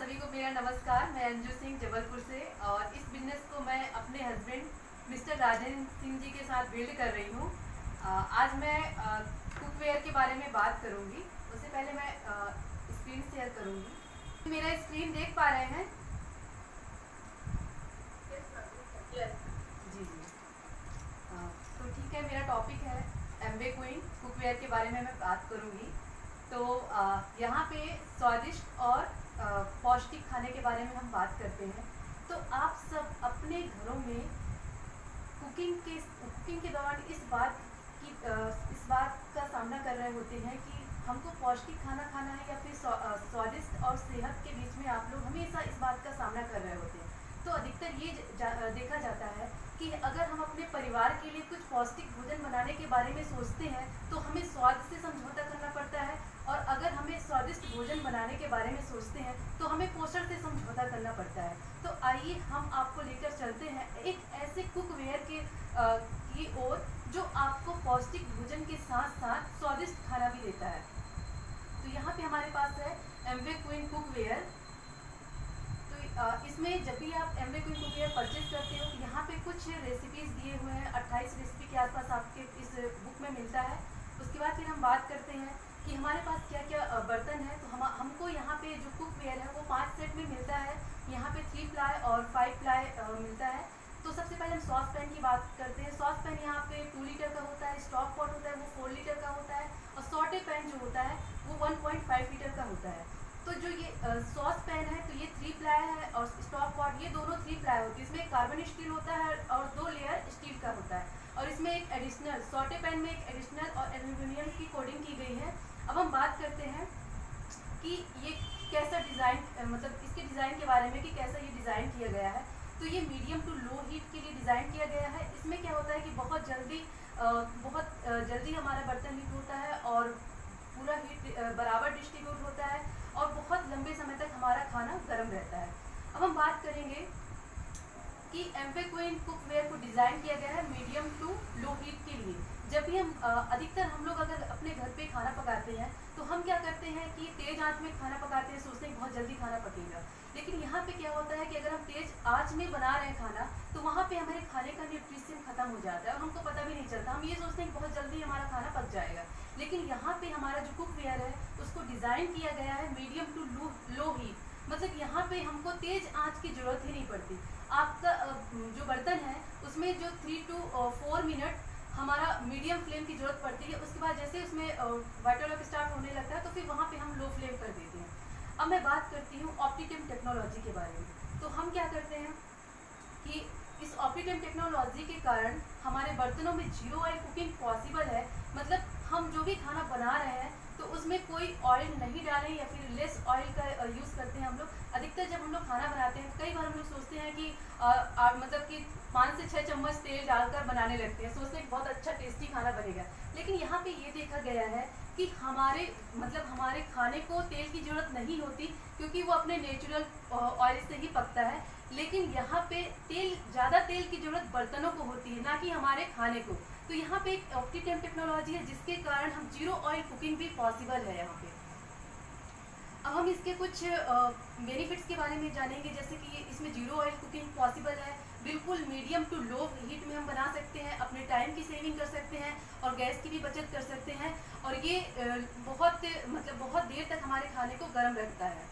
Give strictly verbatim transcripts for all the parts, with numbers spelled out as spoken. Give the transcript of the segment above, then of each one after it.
सभी को मेरा नमस्कार। मैं अंजू सिंह जबलपुर से और इस बिजनेस को मैं अपने हस्बैंड मिस्टर राजेंद्र सिंह जी के साथ बिल्ड कर रही हूँ। आज मैं कुकवेयर के बारे में बात करूँगी। उससे पहले मैं स्क्रीन शेयर करूँगी। मेरा स्क्रीन देख पा रहे हैं? जी जी तो ठीक है, मेरा टॉपिक है एमवे क्वीन कुकवेयर के बारे में मैं बात करूँगी। तो यहाँ पे स्वादिष्ट और पौष्टिक खाने के बारे में हम बात करते हैं। तो आप सब अपने घरों में कुकिंग के कुकिंग के दौरान इस बात की इस बात का सामना कर रहे होते हैं कि हमको पौष्टिक खाना खाना है या फिर स्वादिष्ट और सेहत के बीच में आप लोग हमेशा इस बात का सामना कर रहे होते हैं। तो अधिकतर ये जा, देखा जाता है कि अगर हम अपने परिवार के लिए कुछ पौष्टिक भोजन बनाने के बारे में सोचते हैं तो हमें स्वाद से समझौता करना पड़ता है, और अगर हमें स्वादिष्ट भोजन बनाने के बारे में सोचते हैं तो हमें पोषण से समझौता करना पड़ता है। तो आइए हम आपको लेकर चलते हैं एक ऐसे कुकवेयर के आ, की ओर जो आपको पौष्टिक भोजन के साथ साथ स्वादिष्ट खाना भी देता है। तो यहाँ पे हमारे पास है एमवे क्वीन कुकवेयर। तो इसमें जब भी आप एमवे क्वीन कुकवेयर परचेज करते हो, यहाँ पे कुछ रेसिपीज दिए हुए हैं। अट्ठाईस रेसिपी के आसपास आपके इस बुक में मिलता है। उसके बाद फिर हम बात करते हैं कि हमारे पास क्या क्या बर्तन है। तो हम हमको यहाँ पे जो कुकवेयर है वो पांच सेट में मिलता है। यहाँ पे थ्री प्लाई और फाइव प्लाई मिलता है। तो सबसे पहले हम सॉस पैन की बात करते हैं। सॉस पैन यहाँ पे टू लीटर का होता है। स्टॉक पॉट होता है वो फोर लीटर का होता है, और सॉटे पैन जो होता है वो वन पॉइंट फाइव लीटर का होता है। तो जो ये सॉस पैन है तो ये थ्री प्लाई है, और स्टॉक पॉट ये दोनों थ्री प्लाई होती है। इसमें कार्बन स्टील होता है और दो लेयर स्टील का होता है, और इसमें एक एडिशनल सॉटे पैन में एक एडिशनल और एल्यूमिनियम की कोडिंग की गई है। अब हम बात करते हैं कि ये कैसा डिज़ाइन, मतलब इसके डिज़ाइन के बारे में कि कैसा ये डिज़ाइन किया गया है। तो ये मीडियम टू लो हीट के लिए डिज़ाइन किया गया है। इसमें क्या होता है कि बहुत जल्दी बहुत जल्दी हमारा बर्तन हीट होता है और पूरा हीट बराबर डिस्ट्रीब्यूट होता है, और बहुत लंबे समय तक हमारा खाना गर्म रहता है। अब हम बात करेंगे कि एमवे क्वीन कुकवेयर को डिज़ाइन किया गया है मीडियम टू लो हीट के लिए। जब भी हम अधिकतर हम लोग अगर अपने घर पे खाना पकाते हैं तो हम क्या करते हैं कि तेज़ आंच में खाना पकाते हैं, सोचते हैं बहुत जल्दी खाना पकेगा। लेकिन यहाँ पे क्या होता है कि अगर हम तेज़ आंच में बना रहे हैं खाना तो वहाँ पे हमारे खाने का न्यूट्रिशन खत्म हो जाता है और हमको पता भी नहीं चलता। हम ये सोचते हैं कि बहुत जल्दी हमारा खाना पक जाएगा, लेकिन यहाँ पे हमारा जो कुकवेयर है उसको डिज़ाइन किया गया है medium to low low heat. मतलब यहाँ पे हमको तेज़ आंच की ज़रूरत ही नहीं पड़ती। आपका जो बर्तन है उसमें जो थ्री टू फोर मिनट हमारा मीडियम फ्लेम की ज़रूरत पड़ती है। उसके बाद जैसे उसमें वाटर लॉक स्टार्ट होने लगता है तो फिर वहाँ पे हम लो फ्लेम कर देते हैं। अब मैं बात करती हूँ ऑप्टिटम टेक्नोलॉजी के बारे में। तो हम क्या करते हैं कि इस ऑप्टिटम टेक्नोलॉजी के कारण हमारे बर्तनों में जीरो ऑयल कुकिंग पॉसिबल है। मतलब हम जो भी खाना बना रहे हैं तो उसमें कोई ऑयल नहीं डालें या फिर लेस ऑयल का यूज़ करते हैं हम लोग। अधिकतर जब हम लोग खाना बनाते हैं कई बार हम लोग सोचते हैं कि आ, आ, मतलब कि पाँच से छः चम्मच तेल डालकर बनाने लगते हैं, सोचते हैं बहुत अच्छा टेस्टी खाना बनेगा। लेकिन यहाँ पे ये देखा गया है कि हमारे मतलब हमारे खाने को तेल की ज़रूरत नहीं होती, क्योंकि वो अपने नेचुरल ऑयल से ही पकता है। लेकिन यहाँ पे तेल ज़्यादा तेल की ज़रूरत बर्तनों को होती है, ना कि हमारे खाने को। तो यहाँ पे एक ऑप्टिटम टेक्नोलॉजी है जिसके कारण हम जीरो ऑयल कुकिंग भी पॉसिबल है यहाँ पे। अब हम इसके कुछ बेनिफिट्स के बारे में जानेंगे, जैसे कि इसमें जीरो ऑयल कुकिंग पॉसिबल है, बिल्कुल मीडियम टू लो हीट में हम बना सकते हैं, अपने टाइम की सेविंग कर सकते हैं और गैस की भी बचत कर सकते हैं, और ये बहुत मतलब बहुत देर तक हमारे खाने को गर्म रखता है।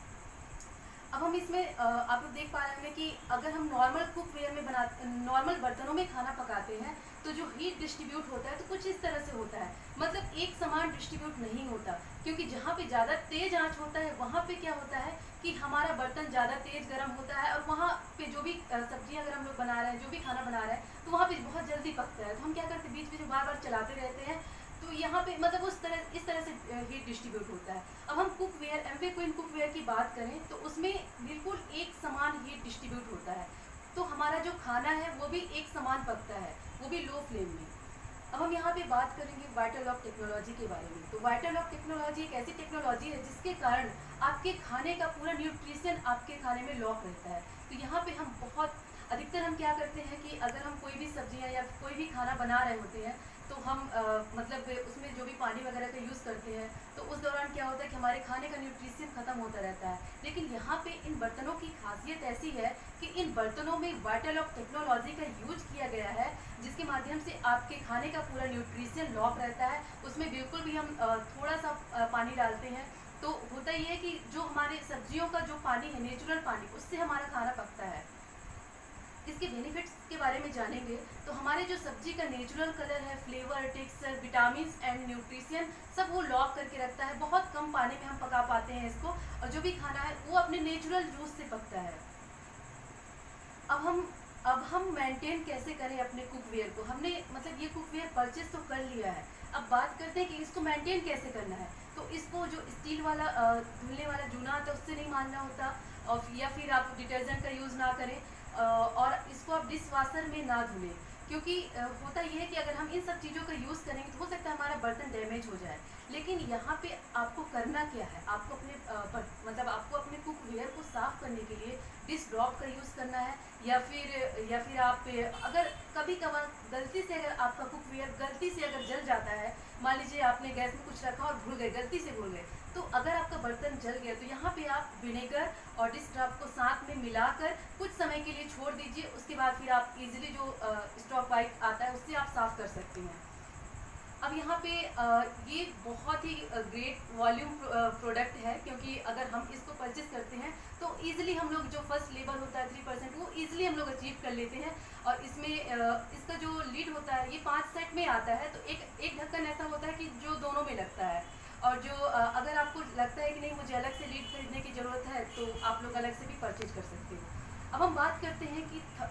अब हम इसमें आप लोग देख पा रहे हैं कि अगर हम नॉर्मल कुकवेयर में बना नॉर्मल बर्तनों में खाना पकाते हैं तो जो हीट डिस्ट्रीब्यूट होता है तो कुछ इस तरह से होता है। मतलब एक समान डिस्ट्रीब्यूट नहीं होता, क्योंकि जहाँ पे ज़्यादा तेज़ आंच होता है वहाँ पे क्या होता है कि हमारा बर्तन ज़्यादा तेज़ गर्म होता है, और वहाँ पे जो भी सब्जियाँ अगर हम लोग बना रहे हैं, जो भी खाना बना रहे हैं, तो वहाँ पे बहुत जल्दी पकता है। तो हम क्या करते हैं, बीच बीच में बार बार चलाते रहते हैं, तो यहाँ पे मतलब उस तरह इस तरह से हीट डिस्ट्रीब्यूट होता है। अब हम कुकवेयर एमवे क्वीन कुकवेयर की बात करें तो उसमें बिल्कुल एक समान हीट डिस्ट्रीब्यूट होता है, तो हमारा जो खाना है वो भी एक समान पकता है, वो भी लो फ्लेम में। अब हम यहाँ पे बात करेंगे वाटर लॉक टेक्नोलॉजी के बारे में। तो वाटर लॉक टेक्नोलॉजी एक ऐसी टेक्नोलॉजी है जिसके कारण आपके खाने का पूरा न्यूट्रिशन आपके खाने में लॉक रहता है। तो यहाँ पे हम बहुत अधिकतर हम क्या करते हैं कि अगर हम कोई भी सब्जियाँ या कोई भी खाना बना रहे होते हैं तो हम आ, मतलब उसमें जो भी पानी वगैरह का यूज़ करते हैं तो उस दौरान क्या होता है कि हमारे खाने का न्यूट्रिशन ख़त्म होता रहता है। लेकिन यहाँ पे इन बर्तनों की खासियत ऐसी है कि इन बर्तनों में वाटर लॉक टेक्नोलॉजी का यूज किया गया है, जिसके माध्यम से आपके खाने का पूरा न्यूट्रिशन लॉक रहता है। उसमें बिल्कुल भी हम थोड़ा सा पानी डालते हैं तो होता ही है कि जो हमारे सब्जियों का जो पानी है, नेचुरल पानी, उससे हमारा खाना पकता है। इसके बेनिफिट्स के बारे में जानेंगे तो हमारे जो सब्जी का नेचुरल कलर है, flavour, texture, vitamin and nutrition सब वो लॉक करके रखता है। बहुत कम पानी में हम पका पाते हैं इसको, और जो भी खाना है वो अपने नेचुरल जूस से पकता है। अब हम अब हम मेंटेन कैसे करें अपने कुकवेयर को। हमने मतलब ये कुकवेयर परचेज तो कर लिया है, अब बात करते हैं कि इसको मेंटेन कैसे करना है। तो इसको जो स्टील वाला धुलने वाला जूना आता है उससे नहीं मारना होता, और या फिर आप डिटर्जेंट का यूज़ ना करें, और इसको आप डिश वाशर में ना धुलें, क्योंकि होता यह है कि अगर हम इन सब चीज़ों का यूज़ करेंगे तो हो सकता है हमारा बर्तन डैमेज हो जाए। लेकिन यहाँ पे आपको करना क्या है, आपको अपने मतलब आपको अपने कुकवेयर को साफ़ करने के लिए डिश ड्रॉप का यूज़ करना है, या फिर या फिर आप अगर कभी कभार गलती से अगर आपका कुकवेयर गलती से अगर जल जाता है, मान लीजिए आपने गैस में कुछ रखा और भूल गए, गलती से भूल गए, तो अगर आपका बर्तन जल गया तो यहाँ पे आप विनेगर और डिश ड्रॉप को साथ में मिलाकर कुछ समय के लिए छोड़ दीजिए। उसके बाद फिर आप इजीली जो स्टॉक वाइप आता है उससे आप साफ़ कर सकते हैं। अब यहाँ पे ये बहुत ही ग्रेट वॉल्यूम प्रोडक्ट है, क्योंकि अगर हम इसको परचेज करते हैं तो इजीली हम लोग जो फर्स्ट लेवल होता है थ्री परसेंट वो इजीली हम लोग अचीव कर लेते हैं। और इसमें इसका जो लीड होता है ये पाँच सेट में आता है, तो एक एक ढक्कन ऐसा होता है कि जो दोनों में लगता है, और जो अगर आपको लगता है कि नहीं मुझे अलग से लीड खरीदने की ज़रूरत है तो आप लोग अलग से भी परचेज कर सकते हो। अब हम बात करते हैं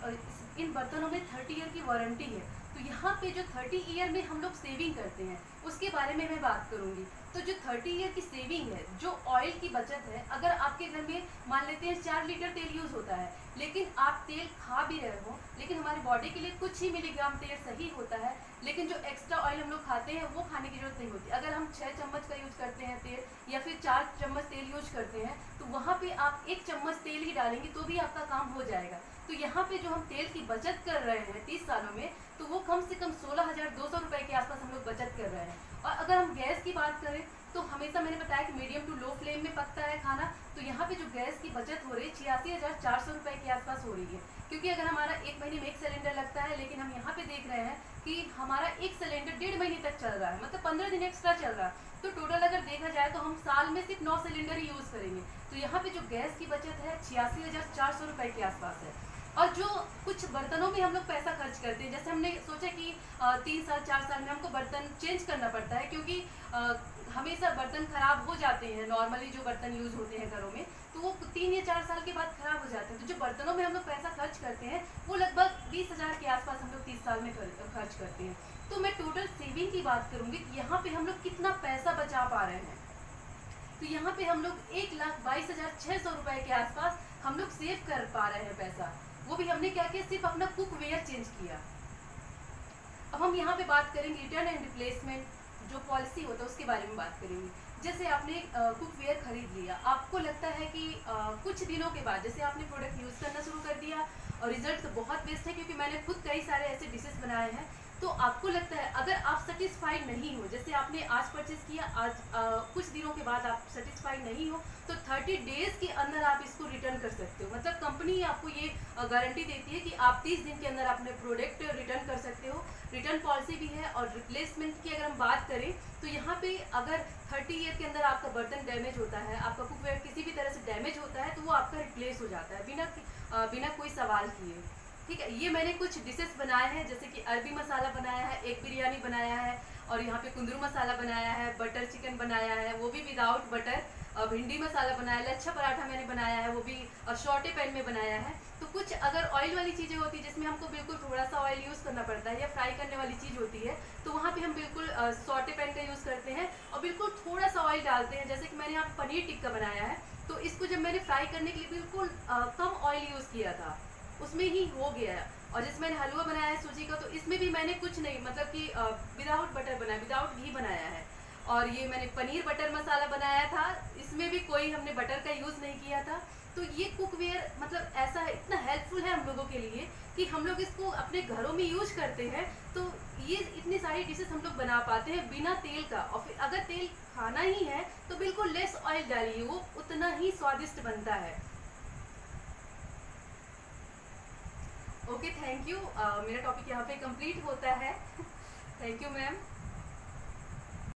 कि इन बर्तनों में थर्टी ईयर की वारंटी है, तो यहाँ पे जो थर्टी ईयर में हम लोग सेविंग करते हैं उसके बारे में मैं बात करूँगी। तो जो थर्टी ईयर की सेविंग है, जो ऑयल की बचत है, अगर आपके घर में मान लेते हैं चार लीटर तेल यूज़ होता है, लेकिन आप तेल खा भी रहे हो, लेकिन हमारी बॉडी के लिए कुछ ही मिलीग्राम तेल सही होता है, लेकिन जो एक्स्ट्रा ऑयल हम लोग खाते हैं वो खाने की जरूरत नहीं होती। अगर हम छः चम्मच का यूज़ करते हैं तेल, या फिर चार चम्मच तेल यूज करते हैं, तो वहाँ पे आप एक चम्मच तेल ही डालेंगे तो भी आपका काम हो जाएगा। तो यहाँ पे जो हम तेल की बचत कर रहे हैं तीस सालों में, तो वो कम से कम सोलह हज़ार दो सौ रुपये के आसपास हम लोग बचत कर रहे हैं। और अगर हम गैस की बात करें तो हमेशा मैंने बताया कि मीडियम टू लो फ्लेम में पकता है खाना, तो यहाँ पे जो गैस की बचत हो रही है छियासी हज़ार चार सौ रुपये के आसपास हो रही है। क्योंकि अगर हमारा एक महीने में एक सिलेंडर लगता है, लेकिन हम यहाँ पे देख रहे हैं कि हमारा एक सिलेंडर डेढ़ महीने तक चल रहा है, मतलब पंद्रह दिन एक्स्ट्रा चल रहा है। तो टोटल अगर देखा जाए तो हम साल में सिर्फ नौ सिलेंडर ही यूज़ करेंगे। तो यहाँ पे जो गैस की बचत है छियासी हज़ार चार सौ रुपये के आसपास है। और जो कुछ बर्तनों में हम लोग पैसा खर्च करते हैं, जैसे हमने सोचा कि तीन साल चार साल में हमको बर्तन चेंज करना पड़ता है, क्योंकि आ, हमेशा बर्तन ख़राब हो जाते हैं। नॉर्मली जो बर्तन यूज़ होते हैं घरों में, तो वो तीन या चार साल के बाद ख़राब हो जाते हैं। तो जो बर्तनों में हम लोग पैसा खर्च करते हैं वो लगभग बीस हज़ार के आसपास हम लोग तीस साल में खर्च करते हैं। तो मैं टोटल सेविंग की बात करूँगी कि यहाँ पर हम लोग कितना पैसा बचा पा रहे हैं। तो यहाँ पे हम लोग एक लाख बाईस हज़ार छः सौ रुपये के आसपास हम लोग सेव कर पा रहे हैं पैसा। वो भी हमने क्या किया, सिर्फ अपना कुकवेयर चेंज किया। अब हम यहाँ पे बात करेंगे रिटर्न एंड रिप्लेसमेंट जो पॉलिसी होता है उसके बारे में बात करेंगे। जैसे आपने कुकवेयर खरीद लिया, आपको लगता है कि आ, कुछ दिनों के बाद जैसे आपने प्रोडक्ट यूज़ करना शुरू कर दिया और रिजल्ट तो बहुत बेस्ट है, क्योंकि मैंने खुद कई सारे ऐसे डिशेस बनाए हैं। तो आपको लगता है अगर आप सेटिस्फाइड नहीं हो, जैसे आपने आज परचेज किया, आज आ, कुछ दिनों के बाद आप सेटिस्फाइड नहीं हो, तो थर्टी डेज़ के अंदर आप इसको रिटर्न कर सकते हो। मतलब कंपनी आपको ये गारंटी देती है कि आप तीस दिन के अंदर अपने प्रोडक्ट रिटर्न कर सकते हो। रिटर्न पॉलिसी भी है। और रिप्लेसमेंट की अगर हम बात करें तो यहाँ पे अगर थर्टी ईयर के अंदर आपका बर्तन डैमेज होता है, आपका कुकवेयर किसी भी तरह से डैमेज होता है, तो वो आपका रिप्लेस हो जाता है बिना बिना कोई सवाल किए। ठीक है, ये मैंने कुछ डिशेस बनाए हैं, जैसे कि अरबी मसाला बनाया है, एक बिरयानी बनाया है, और यहाँ पे कुंदरू मसाला बनाया है, बटर चिकन बनाया है वो भी विदाउट बटर, और भिंडी मसाला बनाया है, लच्छा पराठा मैंने बनाया है वो भी शॉर्टे पैन में बनाया है। तो कुछ अगर ऑयल वाली चीज़ें होती है जिसमें हमको बिल्कुल थोड़ा सा ऑयल यूज़ करना पड़ता है, या फ्राई करने वाली चीज़ होती है, तो वहाँ पे हम बिल्कुल शॉर्टे पैन का यूज़ करते हैं और बिल्कुल थोड़ा सा ऑयल डालते हैं। जैसे कि मैंने यहाँ पनीर टिक्का बनाया है, तो इसको जब मैंने फ्राई करने के लिए बिल्कुल कम ऑयल यूज़ किया था, उसमें ही हो गया है। और जिस मैंने हलवा बनाया है सूजी का, तो इसमें भी मैंने कुछ नहीं, मतलब कि विदाउट बटर बनाया, विदाउट घी बनाया है। और ये मैंने पनीर बटर मसाला बनाया था, इसमें भी कोई हमने बटर का यूज़ नहीं किया था। तो ये कुकवेयर मतलब ऐसा है, इतना हेल्पफुल है हम लोगों के के लिए कि हम लोग इसको अपने घरों में यूज करते हैं, तो ये इतनी सारी डिशेस हम लोग बना पाते हैं बिना तेल का। और फिर अगर तेल खाना ही है तो बिल्कुल लेस ऑयल डालिए, वो उतना ही स्वादिष्ट बनता है। Okay, thank you. मेरा टॉपिक यहाँ पे कंप्लीट होता है। Thank you ma'am.